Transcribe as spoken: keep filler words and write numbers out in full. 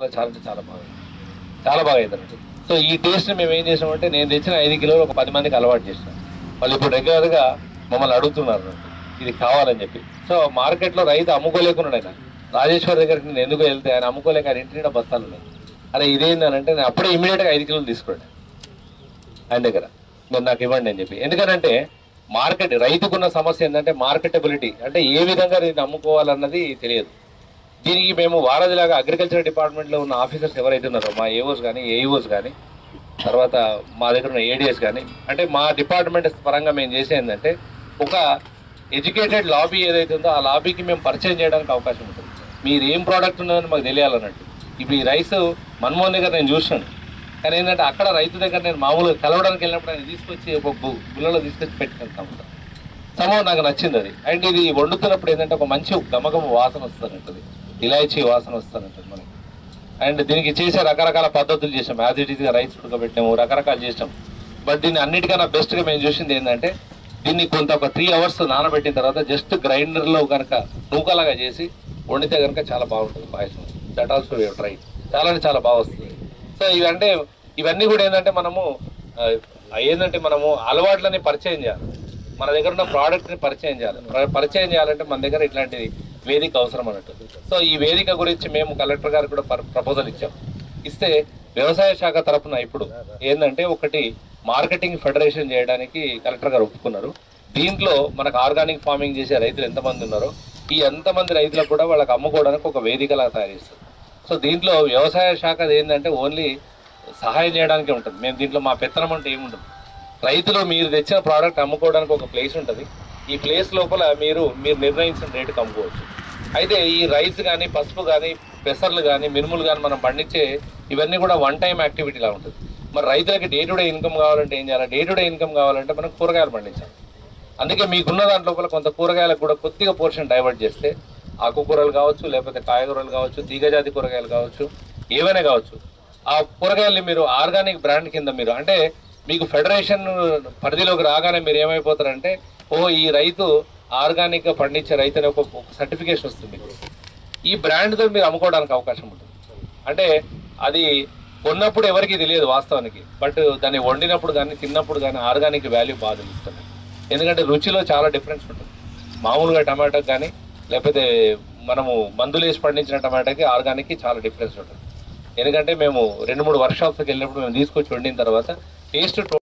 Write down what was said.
చాలా అంటే చాలా బాగా చాలా బాగా అవుతుంది. సో ఈ టేస్ట్ మేము ఏం చేసామంటే నేను తెచ్చిన ఐదు కిలోలు ఒక పది మందికి అలవాటు చేసినాం. వాళ్ళు ఇప్పుడు రెగ్యులర్గా మమ్మల్ని అడుగుతున్నారు ఇది కావాలని చెప్పి. సో మార్కెట్లో రైతు అమ్ముకోలేకున్నాడు. ఆయన రాజేశ్వర్ దగ్గరికి నేను ఎందుకు వెళ్తే ఆయన అమ్ముకోలేక ఆయన ఇంటి నిండా బస్తాలు ఉన్నాయి. అరే ఇదేంటంటే నేను అప్పుడే ఇమీడియట్గా ఐదు కిలోలు తీసుకోండి ఆయన దగ్గర, మీరు నాకు ఇవ్వండి అని చెప్పి. ఎందుకంటే మార్కెట్ రైతుకున్న సమస్య ఏంటంటే మార్కెటబిలిటీ, అంటే ఏ విధంగా దీన్ని అమ్ముకోవాలన్నది తెలియదు. దీనికి మేము వారధిలాగా అగ్రికల్చర్ డిపార్ట్మెంట్లో ఉన్న ఆఫీసర్స్ ఎవరైతే ఉన్నారో మా ఏఓస్ కానీ ఏఈఓస్ కానీ తర్వాత మా దగ్గర ఉన్న ఏడిఎస్ కానీ, అంటే మా డిపార్ట్మెంట్ పరంగా మేము చేసే ఏంటంటే ఒక ఎడ్యుకేటెడ్ లాబీ ఏదైతే ఉందో ఆ లాబీకి మేము పరిచయం చేయడానికి అవకాశం ఉంటుంది. మీరు ఏం ప్రోడక్ట్ ఉన్నదని మాకు తెలియాలన్నట్టు. ఇప్పుడు ఈ రైస్ మన్మోహన్ దగ్గర నేను చూసాను, కానీ ఏంటంటే అక్కడ రైతు దగ్గర నేను మామూలుగా కలవడానికి వెళ్ళినప్పుడు ఆయన తీసుకొచ్చి ఒక గుళ్ళలో తీసుకొచ్చి పెట్టుకుంటాము. సమయం నాకు నచ్చింది అది. అండ్ ఇది వండుతున్నప్పుడు ఏంటంటే ఒక మంచి గమగమ వాసన వస్తుందంటుంది, ఇలాచీ వాసన వస్తుందంటుంది మనకి. అండ్ దీనికి చేసే రకరకాల పద్ధతులు చేసాం, యాజ్ ఇట్ ఈస్గా రైస్ ఉడకబెట్టాము, రకరకాలు చేసాం. బట్ దీన్ని అన్నిటికన్నా బెస్ట్గా మేము చూసింది ఏంటంటే దీన్ని కొంత ఒక త్రీ అవర్స్ నానబెట్టిన తర్వాత జస్ట్ గ్రైండర్లో కనుక నూకలాగా చేసి వండితే కనుక చాలా బాగుంటుంది పాయసం. That also we have try. చాలా అంటే చాలా బాగా వస్తుంది. సో ఇవంటే ఇవన్నీ కూడా ఏంటంటే మనము ఏంటంటే మనము అలవాట్లని పరిచయం చేయాలి, మన దగ్గర ఉన్న ప్రోడక్ట్ని పరిచయం చేయాలి. పరిచయం చేయాలంటే మన దగ్గర ఇట్లాంటి వేదిక అవసరం అన్నట్టు. సో ఈ వేదిక గురించి మేము కలెక్టర్ గారికి కూడా ప్రపోజల్ ఇచ్చాం. ఇస్తే వ్యవసాయ శాఖ తరఫున ఇప్పుడు ఏంటంటే ఒకటి మార్కెటింగ్ ఫెడరేషన్ చేయడానికి కలెక్టర్ గారు ఒప్పుకున్నారు. దీంట్లో మనకు ఆర్గానిక్ ఫార్మింగ్ చేసే రైతులు ఎంతమంది ఉన్నారో ఈ ఎంతమంది రైతులకు కూడా వాళ్ళకి అమ్ముకోవడానికి ఒక వేదికలా తయారు చేస్తారు. సో దీంట్లో వ్యవసాయ శాఖ ఏంటంటే ఓన్లీ సహాయం చేయడానికి ఉంటుంది. మేము దీంట్లో మా పెత్తనం అంటే ఏముంటుంది. రైతులు మీరు తెచ్చిన ప్రోడక్ట్ అమ్ముకోవడానికి ఒక ప్లేస్ ఉంటుంది. ఈ ప్లేస్ లోపల మీరు మీరు నిర్ణయించిన రేటుకి అమ్ముకోవచ్చు. అయితే ఈ రైస్ కానీ పసుపు కానీ పెసర్లు కానీ మినుములు కానీ మనం పండించే ఇవన్నీ కూడా వన్ టైం యాక్టివిటీలా ఉంటుంది. మరి రైతులకి డే టు డే ఇన్కమ్ కావాలంటే ఏం చేయాలి? డే టు డే ఇన్కమ్ కావాలంటే మనం కూరగాయలు పండించాలి. అందుకే మీకున్న దాంట్లో కొంత కూరగాయలకు కూడా కొద్దిగా పోర్షన్ డైవర్ట్ చేస్తే ఆకుకూరలు కావచ్చు, లేకపోతే కాయగూరలు కావచ్చు, తీగజాతి కూరగాయలు కావచ్చు, ఏవైనా కావచ్చు, ఆ కూరగాయల్ని మీరు ఆర్గానిక్ బ్రాండ్ కింద మీరు అంటే మీకు ఫెడరేషన్ పరిధిలోకి రాగానే మీరు ఏమైపోతారంటే ఓ ఈ రైతు ఆర్గానిక్గా పండించే రైతు అనే ఒక సర్టిఫికేషన్ వస్తుంది. ఈ బ్రాండ్తో మీరు అమ్ముకోవడానికి అవకాశం ఉంటుంది. అంటే అది కొన్నప్పుడు ఎవరికి తెలియదు వాస్తవానికి, బట్ దాన్ని వండినప్పుడు కానీ తిన్నప్పుడు కానీ ఆర్గానిక్ వాల్యూ బాగా తెలుస్తుంది. ఎందుకంటే రుచిలో చాలా డిఫరెన్స్ ఉంటుంది. మామూలుగా టమాటాకి కానీ లేకపోతే మనము మందులు వేసి పండించిన టమాటాకి ఆర్గానిక్కి చాలా డిఫరెన్స్ ఉంటుంది. ఎందుకంటే మేము రెండు మూడు వర్క్షాప్స్కి వెళ్ళినప్పుడు మేము తీసుకొచ్చి వండిన తర్వాత టేస్ట్